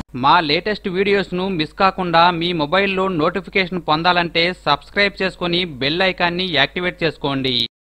మా latest వీడియోస్ను miss కాకుండా మీ మొబైల్లో నోటిఫికేషన్ పొందాలంటే సబ్స్క్రైబ్ చేసుకొని బెల్ ఐకాన్ని యాక్టివేట్ చేసుకోండి.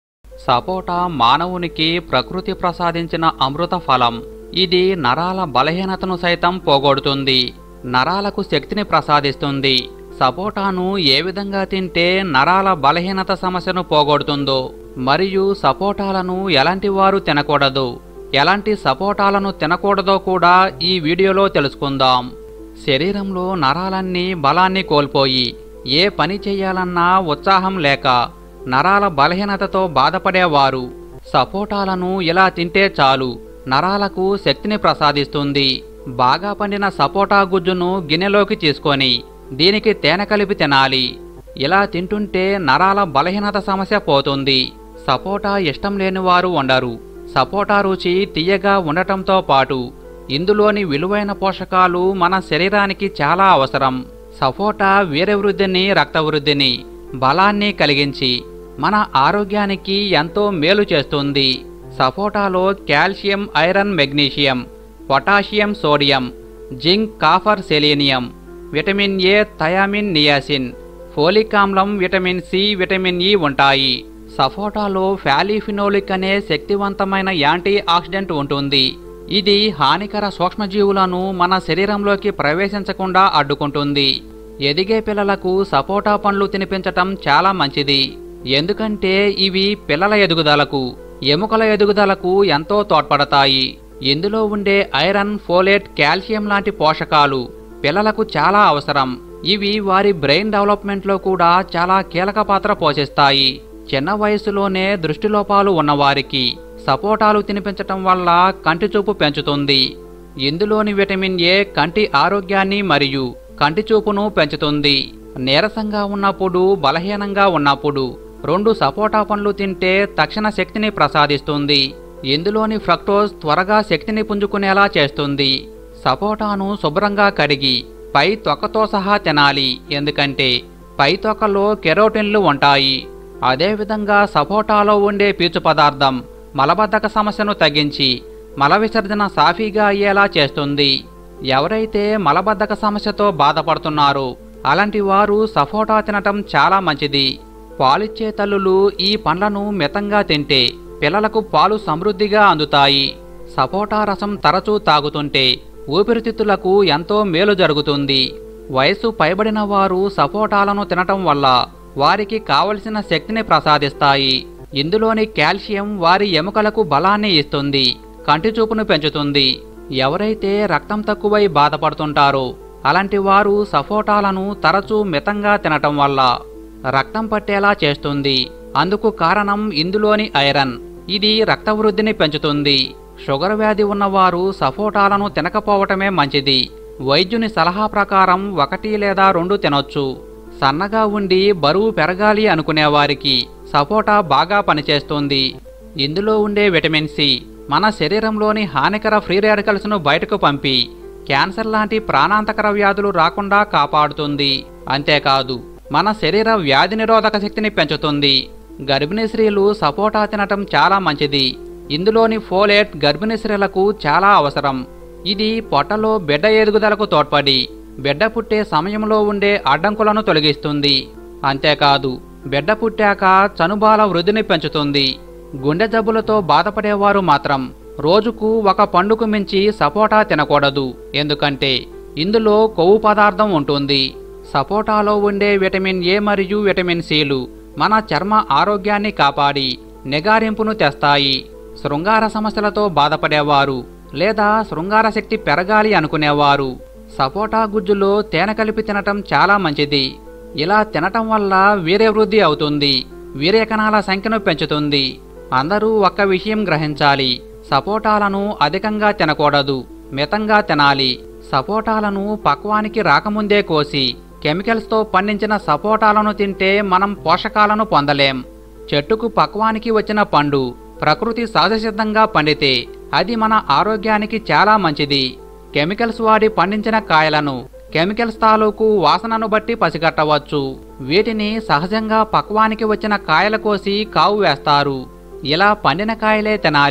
సపోటా మానవునికి ప్రకృతి ప్రసాదించిన అమృత ఫలం. ఇది నరాల బలహీనతను సైతం పోగొడుతుంది, నరాలకు శక్తిని ప్రసాదిస్తుంది. సపోటాను ఏ విధంగా తింటే నరాల బలహీనత సమస్యను పోగొడుతుందో, మరియు సపోటాలను ఎలాంటి వారు తినకూడదు, ఎలాంటి సపోటాలను తినకూడదో కూడా ఈ వీడియోలో తెలుసుకుందాం. శరీరంలో నరాలన్నీ బలాన్ని కోల్పోయి ఏ పని చేయాలన్నా ఉత్సాహం లేక నరాల బలహీనతతో బాధపడేవారు సపోటాలను ఇలా తింటే చాలు నరాలకు శక్తిని ప్రసాదిస్తుంది. బాగా పండిన సపోటా గుజ్జును గిన్నెలోకి తీసుకొని దీనికి తేనె కలిపి తినాలి. ఇలా తింటుంటే నరాల బలహీనత సమస్య పోతుంది. సపోటా ఇష్టం లేని వారు ఉండరు. సపోటా రుచి తియ్యగా ఉండటంతో పాటు ఇందులోని విలువైన పోషకాలు మన శరీరానికి చాలా అవసరం. సపోటా వీర్యవృద్ధిని, రక్తవృద్ధిని, బలాన్ని కలిగించి మన ఆరోగ్యానికి ఎంతో మేలు చేస్తుంది. సపోటాలో calcium, iron, magnesium, potassium, sodium, zinc, copper, selenium, vitamin A, thiamine, niacin, folic ఆమ్లం, విటమిన్ సి, విటమిన్ ఇ ఉంటాయి. సపోటాలో ఫాలిఫినోలిక్ అనే శక్తివంతమైన యాంటీ ఆక్సిడెంట్ ఉంటుంది. ఇది హానికర సూక్ష్మజీవులను మన శరీరంలోకి ప్రవేశించకుండా అడ్డుకుంటుంది. ఎదిగే పిల్లలకు సపోటా పండ్లు తినిపించటం చాలా మంచిది. ఎందుకంటే ఇవి పిల్లల ఎదుగుదలకు, ఎముకల ఎదుగుదలకు ఎంతో తోడ్పడతాయి. ఇందులో ఉండే ఐరన్, ఫోలేట్, కాల్షియం లాంటి పోషకాలు పిల్లలకు చాలా అవసరం. ఇవి వారి బ్రెయిన్ డెవలప్మెంట్లో కూడా చాలా కీలక పాత్ర పోషిస్తాయి. చిన్న వయసులోనే దృష్టిలోపాలు ఉన్నవారికి సపోటాలు తినిపించటం వల్ల కంటి చూపు పెంచుతుంది. ఇందులోని విటమిన్ ఏ కంటి ఆరోగ్యాన్ని మరియు కంటి చూపును పెంచుతుంది. నీరసంగా ఉన్నప్పుడు, బలహీనంగా ఉన్నప్పుడు 2 సపోటా పండ్లు తింటే తక్షణ శక్తిని ప్రసాదిస్తుంది. ఇందులోని ఫ్రక్టోజ్ త్వరగా శక్తిని పుంజుకునేలా చేస్తుంది. సపోటాను శుభ్రంగా కడిగి పై తొక్కతో సహా తినాలి. ఎందుకంటే పై తొక్కలో కెరోటిన్లు ఉంటాయి. అదేవిధంగా సపోటాలో ఉండే పీచు పదార్థం మలబద్ధక సమస్యను తగ్గించి మల విసర్జన సాఫీగా అయ్యేలా చేస్తుంది. ఎవరైతే మలబద్ధక సమస్యతో బాధపడుతున్నారో అలాంటి వారు సపోటా తినటం చాలా మంచిది. పాలిచ్చే తల్లులు ఈ పండ్లను మితంగా తింటే పిల్లలకు పాలు సమృద్ధిగా అందుతాయి. సపోటా రసం తరచూ తాగుతుంటే ఊపిరితిత్తులకు ఎంతో మేలు జరుగుతుంది. వయసు పైబడిన వారు సపోటాలను తినటం వల్ల వారికి కావలసిన శక్తిని ప్రసాదిస్తాయి. ఇందులోని కాల్షియం వారి ఎముకలకు బలాన్ని ఇస్తుంది, కంటి చూపును పెంచుతుంది. ఎవరైతే రక్తం తక్కువై బాధపడుతుంటారో అలాంటి వారు సపోటాలను తరచూ మితంగా తినటం వల్ల రక్తం పట్టేలా చేస్తుంది. అందుకు కారణం ఇందులోని ఐరన్. ఇది రక్తవృద్ధిని పెంచుతుంది. షుగర్ వ్యాధి ఉన్నవారు సపోటాలను తినకపోవటమే మంచిది. వైద్యుని సలహా ప్రకారం 1 లేదా 2 తినొచ్చు. సన్నగా ఉండి బరువు పెరగాలి అనుకునేవారికి సపోటా బాగా పనిచేస్తుంది. ఇందులో ఉండే విటమిన్ సి మన శరీరంలోని హానికర ఫ్రీ రాడికల్స్ను బయటకు పంపి క్యాన్సర్ లాంటి ప్రాణాంతకర వ్యాధులు రాకుండా కాపాడుతుంది. అంతేకాదు మన శరీర వ్యాధి నిరోధక శక్తిని పెంచుతుంది. గర్భిణీ స్త్రీలు సపోటా తినటం చాలా మంచిది. ఇందులోని ఫోలేట్ గర్భిణీ స్త్రీలకు చాలా అవసరం. ఇది పొట్టలో బిడ్డ ఎదుగుదలకు తోడ్పడి బిడ్డ పుట్టే సమయంలో ఉండే అడ్డంకులను తొలగిస్తుంది. అంతేకాదు బిడ్డ పుట్టాక చనుబాల వృద్ధిని పెంచుతుంది. గుండె జబ్బులతో బాధపడేవారు మాత్రం రోజుకు 1 పండుకు మించి సపోటా తినకూడదు. ఎందుకంటే ఇందులో కొవ్వు పదార్థం ఉంటుంది. సపోటాలో ఉండే విటమిన్ ఏ మరియు విటమిన్ సిలు మన చర్మ ఆరోగ్యాన్ని కాపాడి నిగారింపును తెస్తాయి. శృంగార సమస్యలతో బాధపడేవారు లేదా శృంగార శక్తి పెరగాలి అనుకునేవారు సపోటా గుజ్జులో తేనె కలిపి తినటం చాలా మంచిది. ఇలా తినటం వల్ల వీర్యవృద్ధి అవుతుంది, వీర్యకణాల సంఖ్యను పెంచుతుంది. అందరూ ఒక్క విషయం గ్రహించాలి, సపోటాలను అధికంగా తినకూడదు, మితంగా తినాలి. సపోటాలను పక్వానికి రాకముందే కోసి కెమికల్స్తో పండించిన సపోటాలను తింటే మనం పోషకాలను పొందలేం. చెట్టుకు పక్వానికి వచ్చిన పండు ప్రకృతి సహజసిద్ధంగా పండితే అది మన ఆరోగ్యానికి చాలా మంచిది. కెమికల్స్ వాడి పండించిన కాయలను కెమికల్స్ తాలూకు వాసనను బట్టి పసిగట్టవచ్చు. వీటిని సహజంగా పక్వానికి వచ్చిన కాయల కోసి కావు వేస్తారు. ఇలా పండిన కాయలే తినాలి.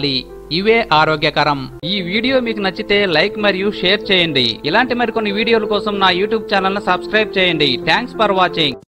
ఇవే ఆరోగ్యకరం. ఈ వీడియో మీకు నచ్చితే లైక్ మరియు షేర్ చేయండి. ఇలాంటి మరికొన్ని వీడియోల కోసం నా యూట్యూబ్ ఛానల్ ను సబ్స్క్రైబ్ చేయండి. Thanks for watching.